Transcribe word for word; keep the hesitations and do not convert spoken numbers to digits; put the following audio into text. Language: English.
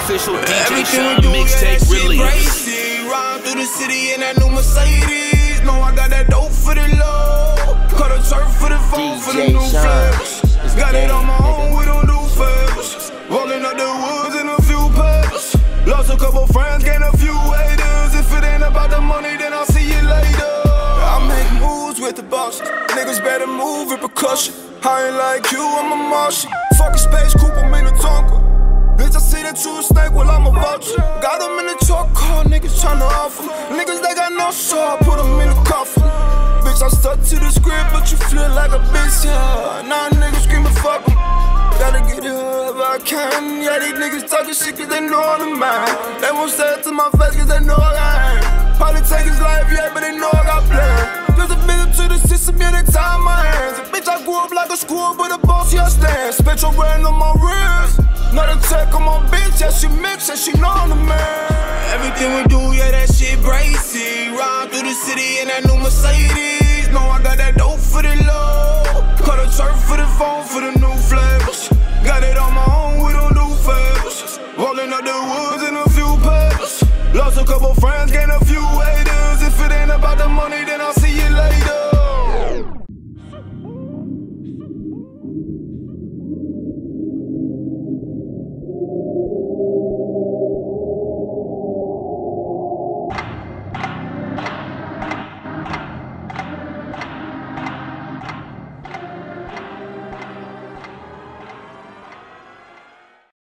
Official D J Everything Sean we do, mixtape yeah, release. Crazy. Ride through the city in that new Mercedes. Know I got that dope for the low. Cut a turf for the phone for the new flavors. Got it on my own, we don't do favors. Rolling up the woods in a few papers. Lost a couple friends, gained a few haters. If it ain't about the money, then I'll see you later. I make moves with the boss. Niggas better move repercussion. I ain't like you, I'm a Martian. Fuck a space coupe, I'm in a Tonka. Bitch, I see that you a snake, well I'm a vulture. Got them in the truck car, niggas tryna offer. Niggas they got no soul, put them in a coffin. Bitch, I stuck to the script, but you feel like a bitch, yeah. Now niggas screaming fuck em. Gotta get it however I can. Yeah, these niggas talking shit cause they know I'm the man. They won't say it to my face cause they know I ain't. Probably take his life, yeah, but they know I got plans. Just a visit to the system, yeah, they tie my hands. Bitch, I grew up like a school, but a boss, yeah, stand. Spent your brand on my wrist. Not a tech on my bitch, yeah, she mix, yeah, she know I'm the man. Everything we do, yeah, that shit brazy. Ride through the city in that new Mercedes. Know I got that dope for the low. Cut a turf for the phone for the new flavors. Got it on my own, we don't do favors. Rolling up the woods in a few papers. Lost a couple friends, gained a few haters. If it ain't about the